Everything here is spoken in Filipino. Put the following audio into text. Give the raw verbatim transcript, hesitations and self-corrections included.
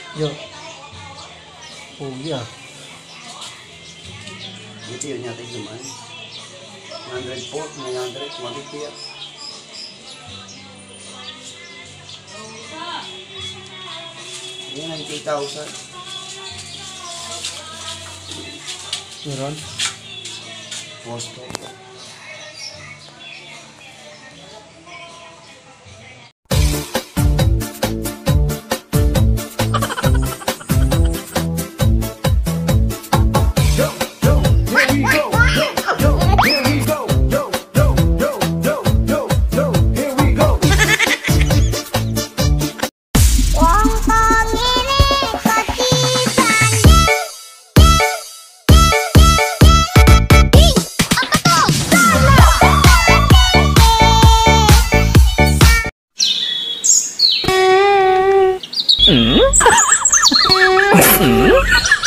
Yo. Pugi ah. Ito yun natin naman. one hundred four, nine hundred, one fifty yan. Yan, ninety thousand. Meron? Posto. Hmm?